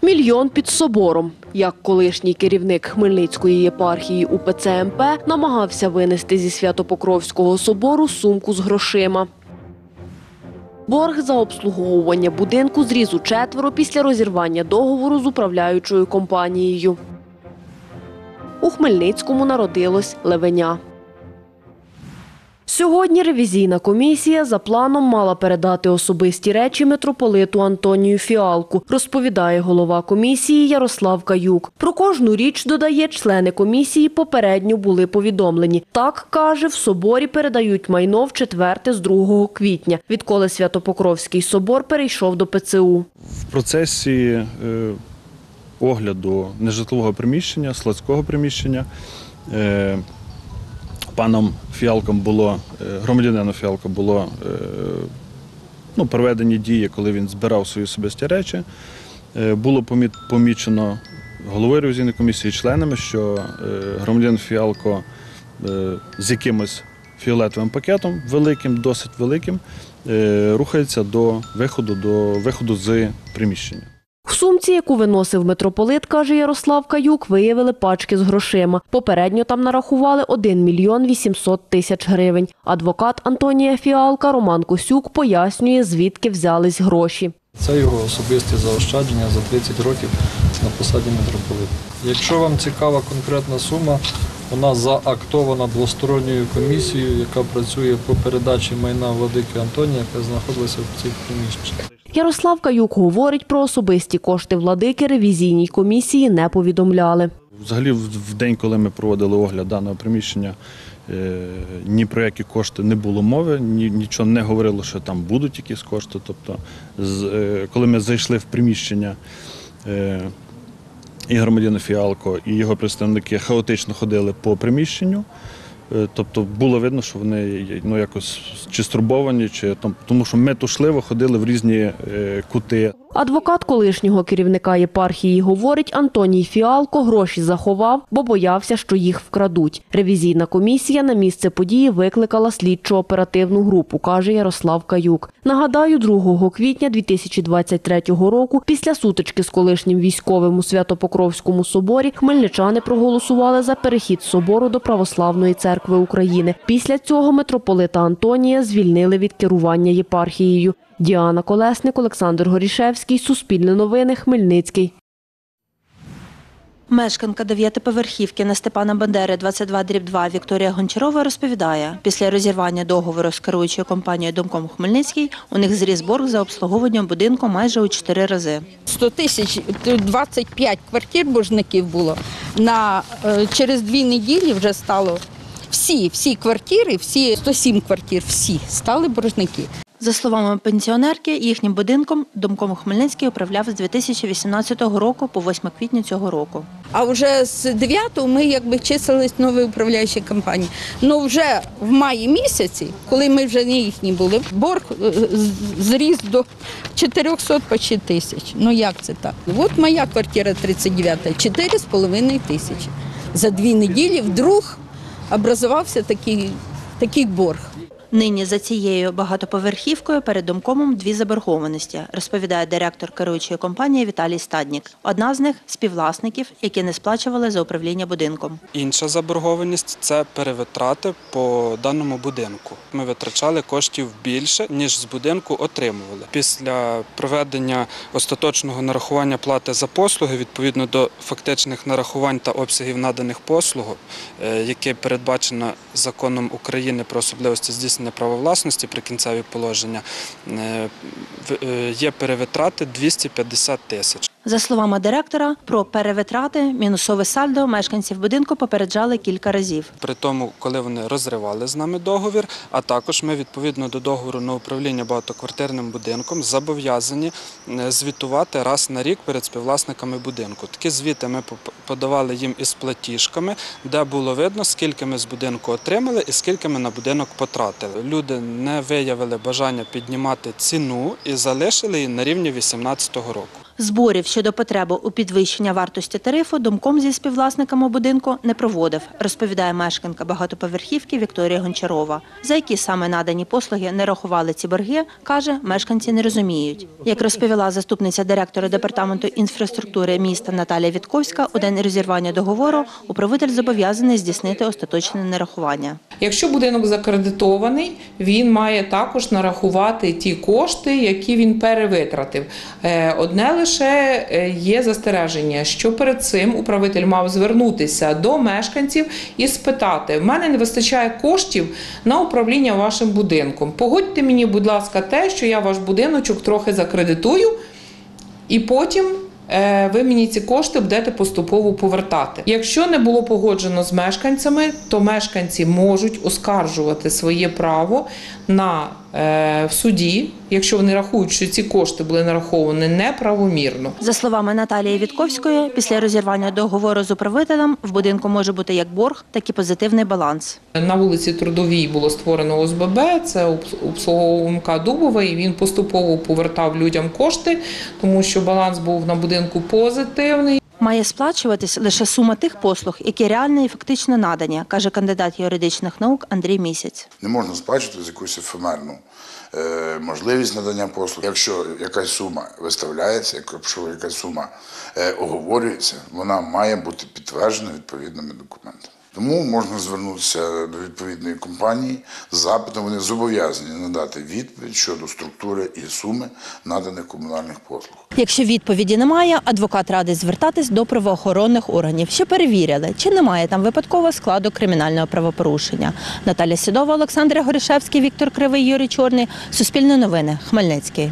Мільйон під собором. Як колишній керівник Хмельницької єпархії УПЦ МП намагався винести зі Свято-Покровського собору сумку з грошима. Борг за обслуговування будинку зріс у 4 після розірвання договору з управляючою компанією. У Хмельницькому народилось левеня. Сьогодні ревізійна комісія за планом мала передати особисті речі митрополиту Антонію Фіалку, розповідає голова комісії Ярослав Каюк. Про кожну річ, додає, члени комісії попередньо були повідомлені. Так, каже, в соборі передають майно в 2 квітня, відколи Свято-Покровський собор перейшов до ПЦУ. В процесі огляду нежитлового приміщення, складського приміщення, паном Фіалком громадянином Фіалком було проведені дії, коли він збирав свої особисті речі. Було помічено головою ревізійної комісії, членами, що громадянин Фіалко з якимось фіолетовим пакетом, великим, досить великим, рухається до виходу з приміщення. В сумці, яку виносив митрополит, каже Ярослав Каюк, виявили пачки з грошима. Попередньо там нарахували 1 мільйон 800 тисяч гривень. Адвокат Антонія Фіалка Роман Косюк пояснює, звідки взялись гроші. Це його особисті заощадження за 30 років на посаді митрополита. Якщо вам цікава конкретна сума, вона заактована двосторонньою комісією, яка працює по передачі майна владики Антонія, яка знаходилася в цих приміщеннях. Ярослав Каюк говорить, про особисті кошти владики ревізійній комісії не повідомляли. Взагалі, в день, коли ми проводили огляд даного приміщення, ні про які кошти не було мови, нічого не говорило, що там будуть якісь кошти. Тобто, коли ми зайшли в приміщення, і громадянин Фіалко, і його представники хаотично ходили по приміщенню. Тобто було видно, що вони якось чи стурбовані, тому що метушливо ходили в різні кути. Адвокат колишнього керівника єпархії говорить, Антоній Фіалко гроші заховав, бо боявся, що їх вкрадуть. Ревізійна комісія на місце події викликала слідчо-оперативну групу, каже Ярослав Каюк. Нагадаю, 2 квітня 2023 року, після сутички з колишнім військовим у Свято-Покровському соборі, хмельничани проголосували за перехід собору до Православної церкви України. Після цього митрополита Антонія звільнили від керування єпархією. Діана Колесник, Олександр Горішевський, Суспільне новини, Хмельницький. Мешканка 9-поверхівки на Степана Бандери, 22/2 Вікторія Гончарова розповідає, після розірвання договору з керуючою компанією «Домком Хмельницький» у них зріс борг за обслуговування будинку майже у 4 рази. 100 тисяч, 25 квартир боржників було. Через 2 неділі вже стало всі квартири, 107 квартир, всі стали боржники. За словами пенсіонерки, їхнім будинком «Домком Хмельницький» управляв з 2018 року по 8 квітня цього року. А вже з 9-го ми числились в новій управляючій компанії. Ну вже в маї місяці, коли ми вже не їхні були, борг зріс до 400 почти тисяч. Ну як це так? От моя квартира 39-та, 4,5 тисячі. За 2 неділі вдруг образувався такий борг. Нині за цією багатоповерхівкою перед домкомом 2 заборгованості, розповідає директор керуючої компанії Віталій Стаднік. Одна з них – співвласників, які не сплачували за управління будинком. Інша заборгованість – це перевитрати по даному будинку. Ми витрачали коштів більше, ніж з будинку отримували. Після проведення остаточного нарахування плати за послуги, відповідно до фактичних нарахувань та обсягів наданих послуг, яке передбачено Законом України про особливості здійснення права власності, прикінцеві положення, є перевитрати 250 тисяч. За словами директора, про перевитрати, мінусове сальдо мешканців будинку попереджали кілька разів. При тому, коли вони розривали з нами договір, а також ми відповідно до договору на управління багатоквартирним будинком зобов'язані звітувати раз на рік перед співвласниками будинку. Такі звіти ми подавали їм із платіжками, де було видно, скільки ми з будинку отримали і скільки ми на будинок потратили. Люди не виявили бажання піднімати ціну і залишили її на рівні 2018 року. Зборів щодо потреби у підвищення вартості тарифу домком зі співвласниками будинку не проводив, розповідає мешканка багатоповерхівки Вікторія Гончарова. За які саме надані послуги не рахували ці борги, каже, мешканці не розуміють. Як розповіла заступниця директора департаменту інфраструктури міста Наталія Вітковська, у день розірвання договору управитель зобов'язаний здійснити остаточне нарахування. Якщо будинок закредитований, він має також нарахувати ті кошти, які він перевитратив. Одне лише є застереження, що перед цим управитель мав звернутися до мешканців і спитати: в мене не вистачає коштів на управління вашим будинком. Погодьте мені, будь ласка, те, що я ваш будиночок трохи закредитую, і потім ви мені ці кошти будете поступово повертати. Якщо не було погоджено з мешканцями, то мешканці можуть оскаржувати своє право в суді, якщо вони рахують, що ці кошти були нараховані неправомірно. За словами Наталії Вітковської, після розірвання договору з управителем в будинку може бути як борг, так і позитивний баланс. На вулиці Трудовій було створено ОСББ, це обслуговував Дубовий, і він поступово повертав людям кошти, тому що баланс був на будинку позитивний. Має сплачуватись лише сума тих послуг, які реально і фактично надані, каже кандидат юридичних наук Андрій Місяць. Не можна сплачувати за якусь ефемерну можливість надання послуг. Якщо якась сума виставляється, якщо якась сума оговорюється, вона має бути підтверджена відповідними документами. Тому можна звернутися до відповідної компанії з запитом, вони зобов'язані надати відповідь щодо структури і суми наданих комунальних послуг. Якщо відповіді немає, адвокат радить звертатись до правоохоронних органів, що перевіряли, чи немає там випадкового складу кримінального правопорушення. Наталя Сідова, Олександр Горішевський, Віктор Кривий, Юрій Чорний. Суспільне новини. Хмельницький.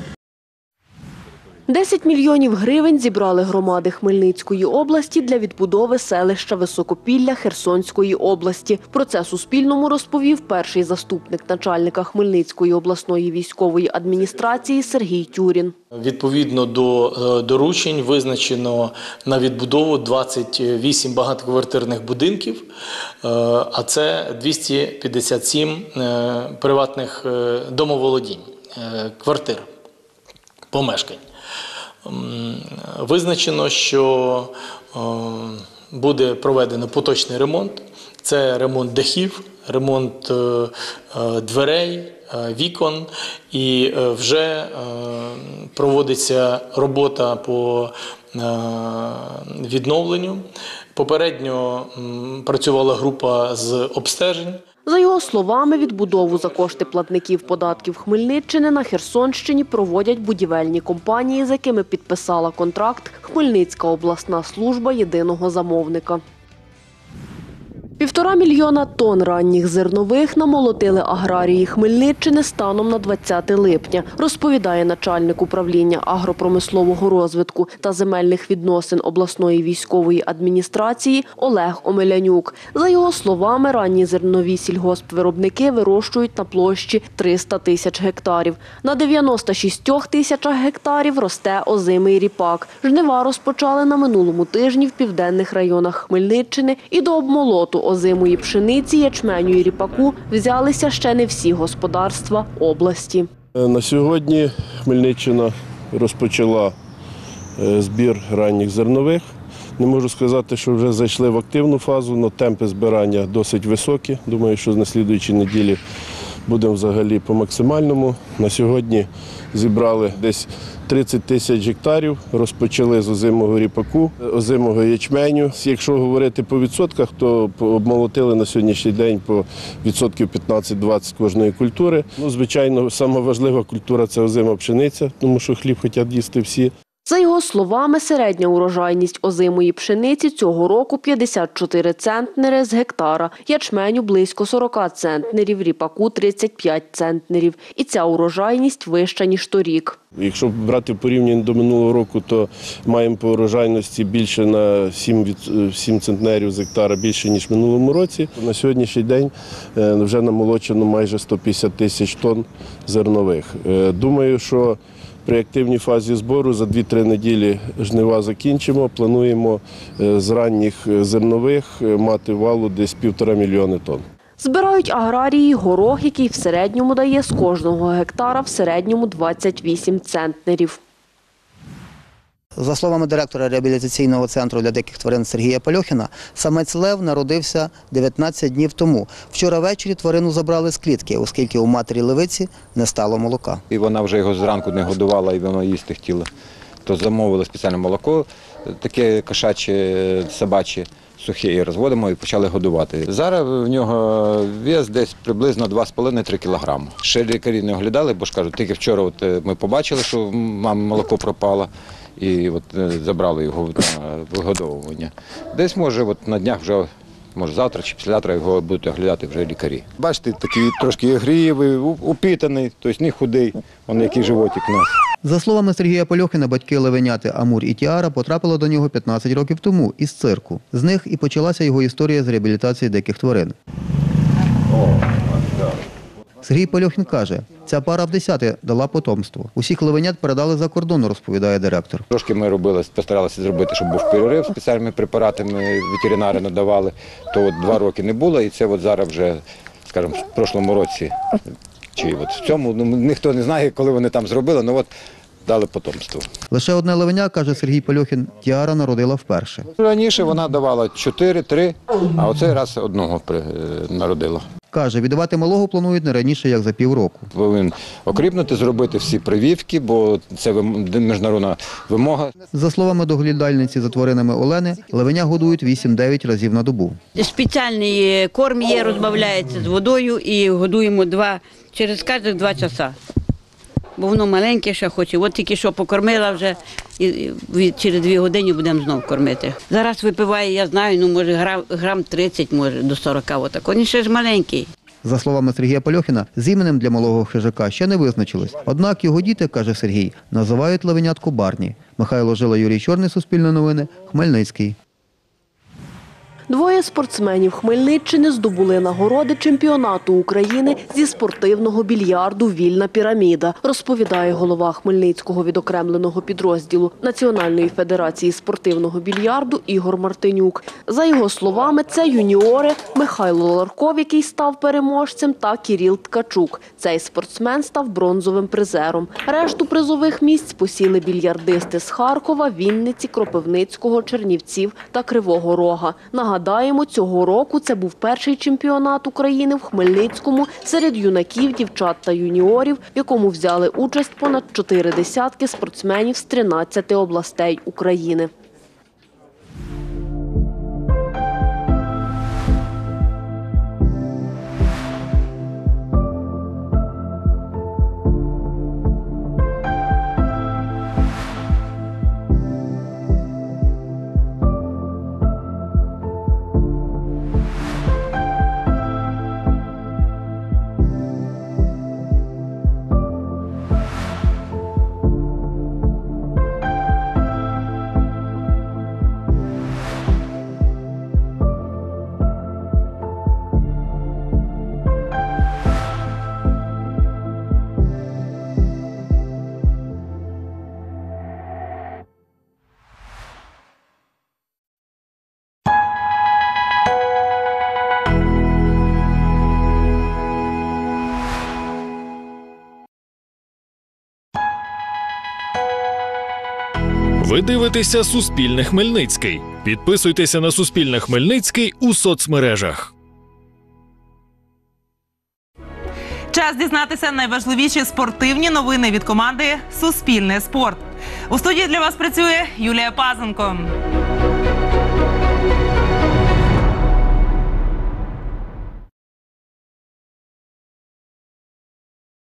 10 мільйонів гривень зібрали громади Хмельницької області для відбудови селища Високопілля Херсонської області. Про це Суспільному розповів перший заступник начальника Хмельницької обласної військової адміністрації Сергій Тюрін. Відповідно до доручень визначено на відбудову 28 багатоквартирних будинків, а це 257 приватних домоволодінь, квартир, помешкань. Визначено, що буде проведено поточний ремонт. Це ремонт дахів, ремонт дверей, вікон, і вже проводиться робота по відновленню. Попередньо працювала група з обстежень. За його словами, відбудову за кошти платників податків Хмельниччини на Херсонщині проводять будівельні компанії, з якими підписала контракт Хмельницька обласна служба єдиного замовника. 1,5 мільйона тонн ранніх зернових намолотили аграрії Хмельниччини станом на 20 липня, розповідає начальник управління агропромислового розвитку та земельних відносин обласної військової адміністрації Олег Омелянюк. За його словами, ранні зернові сільгоспвиробники вирощують на площі 300 тисяч гектарів. На 96 тисячах гектарів росте озимий ріпак. Жнива розпочали на минулому тижні в південних районах Хмельниччини, і до обмолоту озимої пшениці, ячменю і ріпаку взялися ще не всі господарства області. На сьогодні Хмельниччина розпочала збір ранніх зернових. Не можу сказати, що вже зайшли в активну фазу, але темпи збирання досить високі. Думаю, що на слідуючій неділі будемо взагалі по максимальному. На сьогодні зібрали десь 30 тисяч гектарів, розпочали з озимого ріпаку, озимого ячменю. Якщо говорити по відсотках, то обмолотили на сьогоднішній день по відсотків 15-20 кожної культури. Звичайно, сама важлива культура – це озима пшениця, тому що хліб хочуть їсти всі. За його словами, середня урожайність озимої пшениці цього року 54 центнери з гектара, ячменю близько 40 центнерів, ріпаку 35 центнерів. І ця урожайність вища, ніж торік. Якщо брати порівняння до минулого року, то маємо по урожайності більше на 7 центнерів з гектара, більше, ніж в минулому році. На сьогоднішній день вже намолочено майже 150 тисяч тонн зернових. Думаю, що при активній фазі збору за 2-3 неділі жнива закінчимо. Плануємо з ранніх зернових мати валу десь 1,5 мільйона тонн. Збирають аграрії горох, який в середньому дає з кожного гектара в середньому 28 центнерів. За словами директора реабілітаційного центру для диких тварин Сергія Пальохіна, самець лев народився 19 днів тому. Вчора ввечері тварину забрали з клітки, оскільки у матері левиці не стало молока. І вона вже його зранку не годувала, і воно їсти хотіло. То замовили спеціальне молоко, таке кошаче, собаче, сухе, і розводимо і почали годувати. Зараз в нього вес десь приблизно 2,5-3 кілограми. Ще лікарі не оглядали, бо ж кажуть, тільки вчора ми побачили, що в мами молоко пропало, і забрали його на вигодовування. Десь може на днях вже, може завтра чи післязавтра його будуть оглядати вже лікарі. Бачите, такий трошки ігривий, упитаний, тобто не худий, він який животик у нас. За словами Сергія Пальохіна, батьки левеняти Амур і Тіара потрапили до нього 15 років тому із цирку. З них і почалася його історія з реабілітації диких тварин. Сергій Пальохін каже, ця пара в 10-те дала потомство. Усіх левенят передали за кордон, розповідає директор. Трошки ми постаралися зробити, щоб був перерив, спеціальними препаратами ветеринари надавали. То 2 роки не було, і це зараз вже, скажімо, в прошлому році, чи в цьому, ніхто не знає, коли вони там зробили, але дали потомство. Лише одне левеня, каже Сергій Пальохін, Тіара народила вперше. Раніше вона давала 4-3, а оцей раз одного народила. Каже, віддавати малого планують не раніше, як за півроку. Повинен окріпнути, зробити всі прививки, бо це міжнародна вимога. За словами доглядальниці за тваринами Олени, левеня годують 8-9 разів на добу. Спеціальний корм є, розбавляється з водою і годуємо через кожних 2 часа. Бо воно маленьке ще хоче. От тільки що покормила вже, і через 2 години будемо знову кормити. Зараз випиває, я знаю, може грам 30, може до 40. Отак. Він ще ж маленький. За словами Сергія Пальохіна, з іменем для малого хижака ще не визначились. Однак його діти, каже Сергій, називають левенятку Барні. Михайло Жила, Юрій Чорний, Суспільне новини, Хмельницький. 2 спортсменів Хмельниччини здобули нагороди чемпіонату України зі спортивного більярду «Вільна піраміда», розповідає голова Хмельницького відокремленого підрозділу Національної федерації спортивного більярду Ігор Мартинюк. За його словами, це юніори Михайло Ларков, який став переможцем, та Кіріл Ткачук. Цей спортсмен став бронзовим призером. Решту призових місць посіли більярдисти з Харкова, Вінниці, Кропивницького, Чернівців та Кривого Рога. Нагадаємо, цього року це був перший чемпіонат України в Хмельницькому серед юнаків, дівчат та юніорів, в якому взяли участь понад 4 десятки спортсменів з 13 областей України. Ви дивитеся «Суспільне Хмельницький». Підписуйтеся на «Суспільне Хмельницький» у соцмережах. Час дізнатися найважливіші спортивні новини від команди «Суспільне спорт». У студії для вас працює Юлія Пазенко.